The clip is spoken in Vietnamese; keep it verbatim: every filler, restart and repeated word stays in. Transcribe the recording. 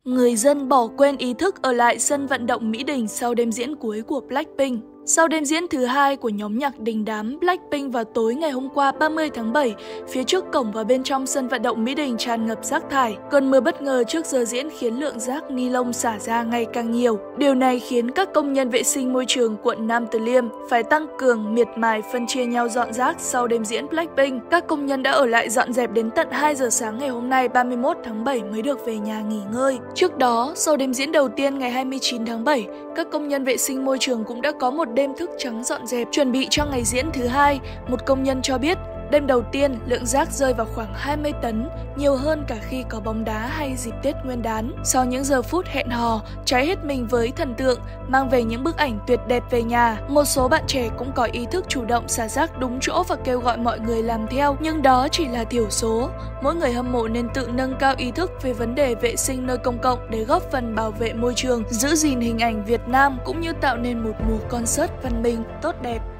Người dân bỏ quên ý thức ở lại sân vận động Mỹ Đình sau đêm diễn cuối của Blackpink. Sau đêm diễn thứ hai của nhóm nhạc đình đám Blackpink vào tối ngày hôm qua ba mươi tháng bảy, phía trước cổng và bên trong sân vận động Mỹ Đình tràn ngập rác thải. Cơn mưa bất ngờ trước giờ diễn khiến lượng rác ni lông xả ra ngày càng nhiều. Điều này khiến các công nhân vệ sinh môi trường quận Nam Từ Liêm phải tăng cường miệt mài phân chia nhau dọn rác sau đêm diễn Blackpink. Các công nhân đã ở lại dọn dẹp đến tận hai giờ sáng ngày hôm nay ba mươi mốt tháng bảy mới được về nhà nghỉ ngơi. Trước đó, sau đêm diễn đầu tiên ngày hai mươi chín tháng bảy, các công nhân vệ sinh môi trường cũng đã có một đêm thức trắng dọn dẹp chuẩn bị cho ngày diễn thứ hai. Một công nhân cho biết, đêm đầu tiên lượng rác rơi vào khoảng hai mươi tấn, nhiều hơn cả khi có bóng đá hay dịp Tết Nguyên đán. Sau những giờ phút hẹn hò, cháy hết mình với thần tượng, mang về những bức ảnh tuyệt đẹp về nhà, một số bạn trẻ cũng có ý thức chủ động xả rác đúng chỗ và kêu gọi mọi người làm theo, nhưng đó chỉ là thiểu số. Mỗi người hâm mộ nên tự nâng cao ý thức về vấn đề vệ sinh nơi công cộng để góp phần bảo vệ môi trường, giữ gìn hình ảnh Việt Nam cũng như tạo nên một mùa concert văn minh, tốt đẹp.